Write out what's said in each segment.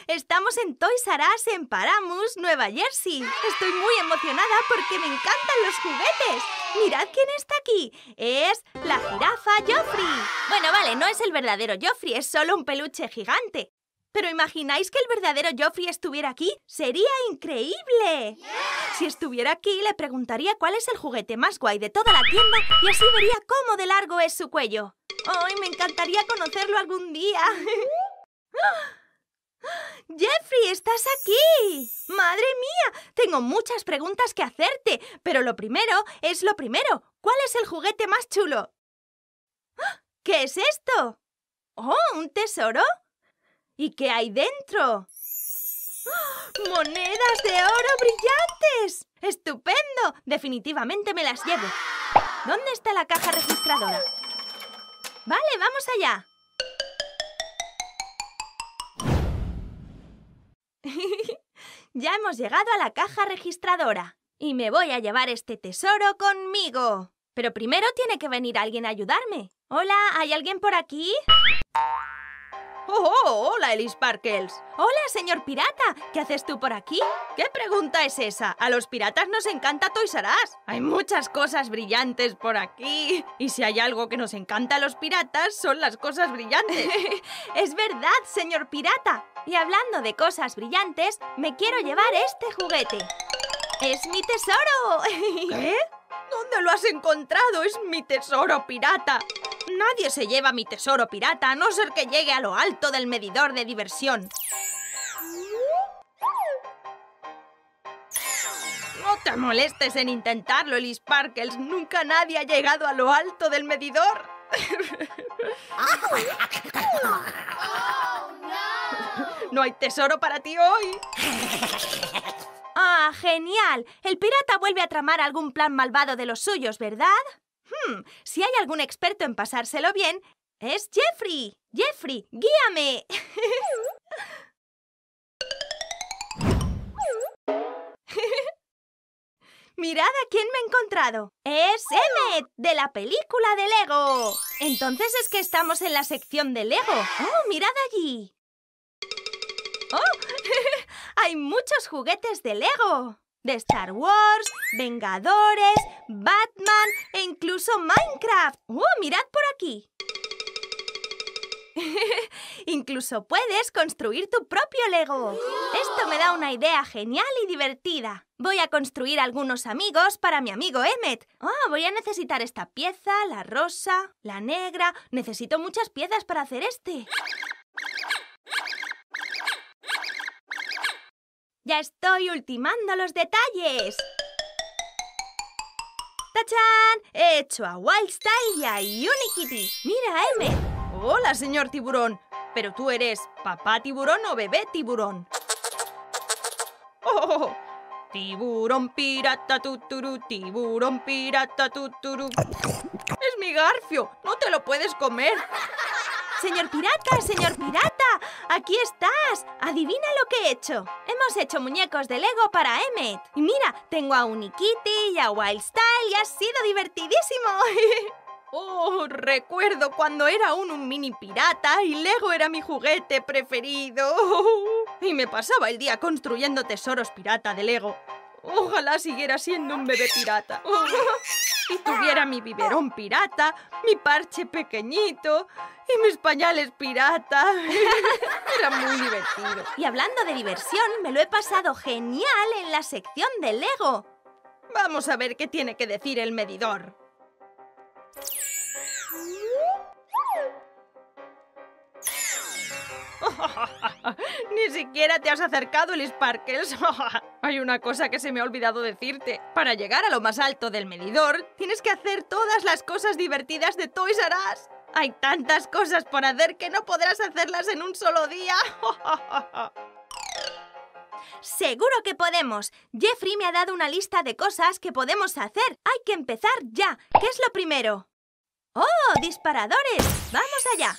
Estamos en Toys R Us en Paramus, Nueva Jersey. Estoy muy emocionada porque me encantan los juguetes. Mirad quién está aquí. Es la jirafa Joffrey. Bueno, vale, no es el verdadero Joffrey, es solo un peluche gigante. ¿Pero imagináis que el verdadero Joffrey estuviera aquí? ¡Sería increíble! Si estuviera aquí, le preguntaría cuál es el juguete más guay de toda la tienda y así vería cómo de largo es su cuello. ¡Ay, me encantaría conocerlo algún día! ¡Jeffrey, estás aquí! ¡Madre mía! Tengo muchas preguntas que hacerte, pero lo primero es lo primero. ¿Cuál es el juguete más chulo? ¿Qué es esto? ¡Oh, un tesoro! ¿Y qué hay dentro? ¡Monedas de oro brillantes! ¡Estupendo! Definitivamente me las llevo. ¿Dónde está la caja registradora? Vale, vamos allá. Ya hemos llegado a la caja registradora. Y me voy a llevar este tesoro conmigo. Pero primero tiene que venir alguien a ayudarme. Hola, ¿hay alguien por aquí? ¡Oh, hola, Ellie Sparkles! Hola, señor pirata. ¿Qué haces tú por aquí? ¿Qué pregunta es esa? A los piratas nos encanta Toys R Us. Hay muchas cosas brillantes por aquí. Y si hay algo que nos encanta a los piratas, son las cosas brillantes. Es verdad, señor pirata. Y hablando de cosas brillantes, me quiero llevar este juguete. ¡Es mi tesoro! ¿Qué? ¿Dónde lo has encontrado? Es mi tesoro pirata. Nadie se lleva mi tesoro pirata a no ser que llegue a lo alto del medidor de diversión. No te molestes en intentarlo, Ellie Sparkles. Nunca nadie ha llegado a lo alto del medidor. No hay tesoro para ti hoy. ¡Ah, genial! El pirata vuelve a tramar algún plan malvado de los suyos, ¿verdad? Si hay algún experto en pasárselo bien, es Jeffrey. Jeffrey, guíame. Mirad a quién me he encontrado. ¡Es Emmet, de la película de Lego! Entonces es que estamos en la sección de Lego. ¡Oh, mirad allí! ¡Oh! ¡Hay muchos juguetes de Lego! De Star Wars, Vengadores, Batman e incluso Minecraft. ¡Oh, mirad por aquí! Incluso puedes construir tu propio Lego. Esto me da una idea genial y divertida. Voy a construir algunos amigos para mi amigo Emmet. Voy a necesitar esta pieza, la rosa, la negra. Necesito muchas piezas para hacer este. ¡Ya estoy ultimando los detalles! ¡Tachán! He hecho a Wildstyle y a Unikitty. ¡Mira, Emmet! Hola, señor tiburón. ¿Pero tú eres papá tiburón o bebé tiburón? ¡Oh! Tiburón pirata tuturu, tiburón pirata tuturu. ¡Es mi garfio! ¡No te lo puedes comer! ¡Señor pirata! ¡Señor pirata! ¡Aquí estás! ¡Adivina lo que he hecho! Hemos hecho muñecos de Lego para Emmet. Y mira, tengo a Unikitty y a Wildstyle y ha sido divertidísimo. Oh, recuerdo cuando era un mini pirata y Lego era mi juguete preferido. Y me pasaba el día construyendo tesoros pirata de Lego. Ojalá siguiera siendo un bebé pirata. Y tuviera mi biberón pirata, mi parche pequeñito y mis pañales pirata. Era muy divertido. Y hablando de diversión, me lo he pasado genial en la sección de Lego. Vamos a ver qué tiene que decir el medidor. Ni siquiera te has acercado, Ellie Sparkles. Hay una cosa que se me ha olvidado decirte. Para llegar a lo más alto del medidor, tienes que hacer todas las cosas divertidas de Toys R Us. Hay tantas cosas por hacer que no podrás hacerlas en un solo día. ¡Seguro que podemos! Jeffrey me ha dado una lista de cosas que podemos hacer. Hay que empezar ya. ¿Qué es lo primero? ¡Oh, disparadores! ¡Vamos allá!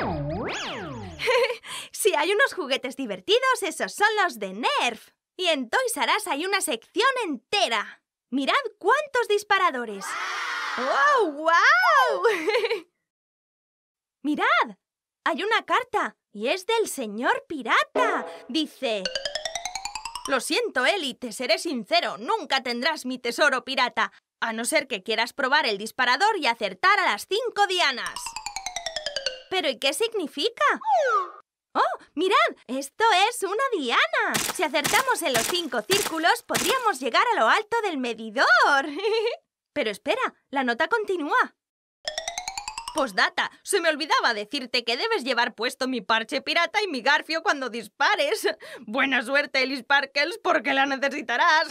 Si hay unos juguetes divertidos, esos son los de Nerf. Y en Toys R Us hay una sección entera. ¡Mirad cuántos disparadores! ¡Wow! ¡Wow! ¡Mirad! Hay una carta y es del señor pirata. Dice: Lo siento, Eli, te seré sincero, nunca tendrás mi tesoro pirata, a no ser que quieras probar el disparador y acertar a las 5 dianas. ¿Pero y qué significa? ¡Oh, mirad! Esto es una diana. Si acertamos en los 5 círculos, podríamos llegar a lo alto del medidor. Pero espera, la nota continúa. Postdata, se me olvidaba decirte que debes llevar puesto mi parche pirata y mi garfio cuando dispares. Buena suerte, Eli Sparkles, porque la necesitarás.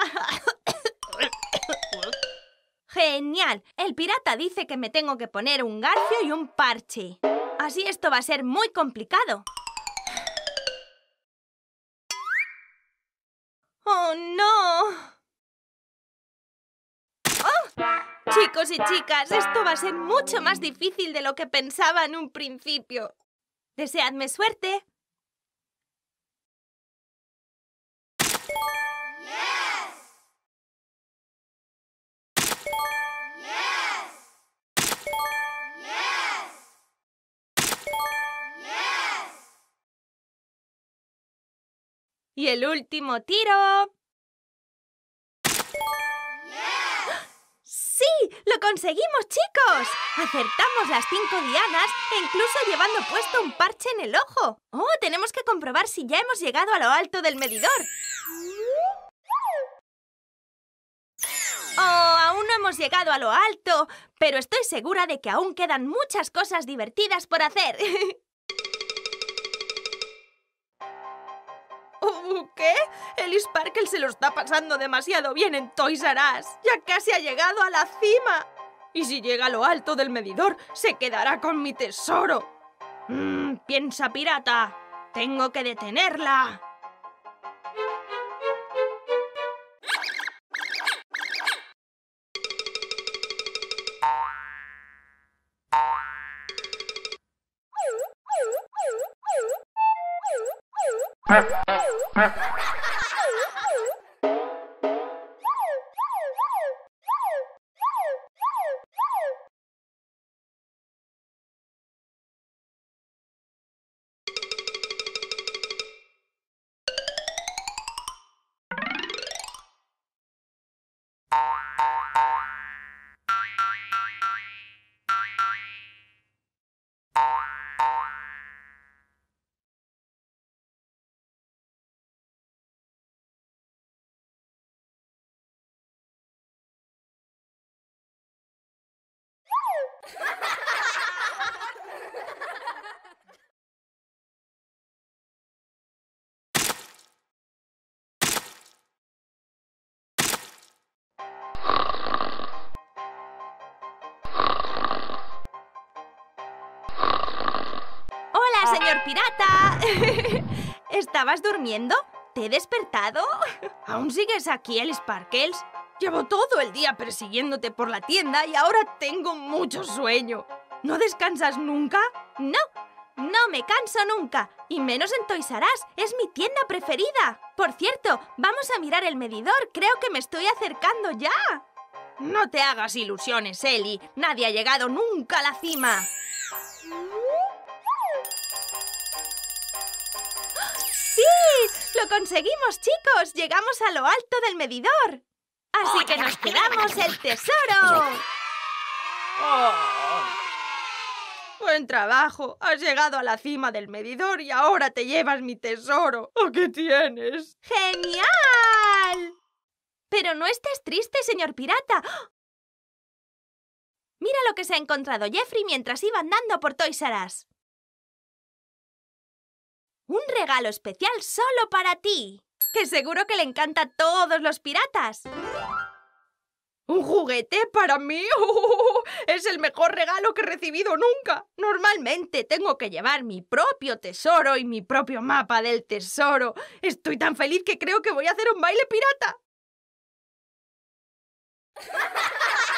¡Genial! El pirata dice que me tengo que poner un garfio y un parche. Así esto va a ser muy complicado. ¡Oh, no! ¡Oh! Chicos y chicas, esto va a ser mucho más difícil de lo que pensaba en un principio. Deseadme suerte. Y el último tiro. ¡Sí! ¡Lo conseguimos, chicos! Acertamos las 5 dianas e incluso llevando puesto un parche en el ojo. ¡Oh! Tenemos que comprobar si ya hemos llegado a lo alto del medidor. ¡Oh! Aún no hemos llegado a lo alto, pero estoy segura de que aún quedan muchas cosas divertidas por hacer. ¿Qué? Eli Sparkles se lo está pasando demasiado bien en Toys R Us. Ya casi ha llegado a la cima. Y si llega a lo alto del medidor, se quedará con mi tesoro. Piensa, pirata. Tengo que detenerla. ¡Hola, señor pirata! ¿Estabas durmiendo? ¿Te he despertado? ¿Aún sigues aquí, Eli Sparkles? Llevo todo el día persiguiéndote por la tienda y ahora tengo mucho sueño. ¿No descansas nunca? No, no me canso nunca. Y menos en Toys R Us. Es mi tienda preferida. Por cierto, vamos a mirar el medidor. Creo que me estoy acercando ya. No te hagas ilusiones, Eli. Nadie ha llegado nunca a la cima. ¡Sí! ¡Lo conseguimos, chicos! Llegamos a lo alto del medidor. Así que nos quedamos el tesoro. Oh. Buen trabajo. Has llegado a la cima del medidor y ahora te llevas mi tesoro. ¿O qué tienes? ¡Genial! Pero no estés triste, señor pirata. Mira lo que se ha encontrado Jeffrey mientras iba andando por Toys R Us. Un regalo especial solo para ti, que seguro que le encanta a todos los piratas. ¿Un juguete para mí? ¡Es el mejor regalo que he recibido nunca! Normalmente tengo que llevar mi propio tesoro y mi propio mapa del tesoro. Estoy tan feliz que creo que voy a hacer un baile pirata.